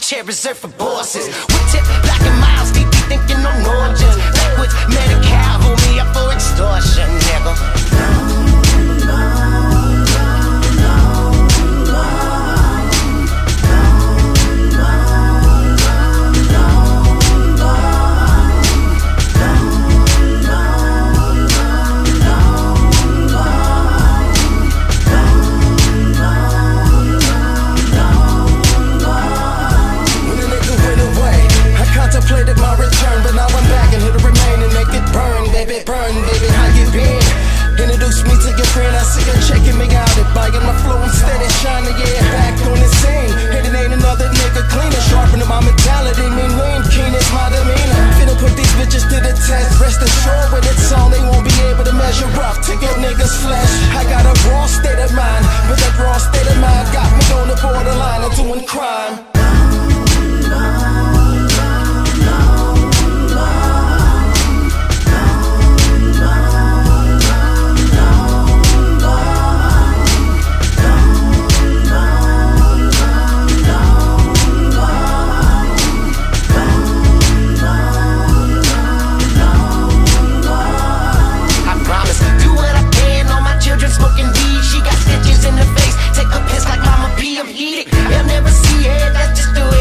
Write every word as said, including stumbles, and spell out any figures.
chair reserved for bosses. With tip black and miles, deep thinking on origins. Liquids, Medi-Cal, hold me up for extortion, nigga. Contemplated my return, but now I'm back and here to remain and make it burn, baby, burn, baby, how you been? Introduce me to your friend, I see her checking me out and buying my flow, I'm steady shining, yeah, back on the scene. And it ain't another nigga cleaner, sharpening my mentality, mean lean, keen is my demeanor. Finna put these bitches to the test, rest assured when it's on, they won't be able to measure up to your niggas' flesh. I got a raw state of mind, but that raw state of mind got me on the borderline of doing crime. Smoking weed, she got stitches in the face. Take a piss like Mama P, I'm heated. They'll never see it, that's just the way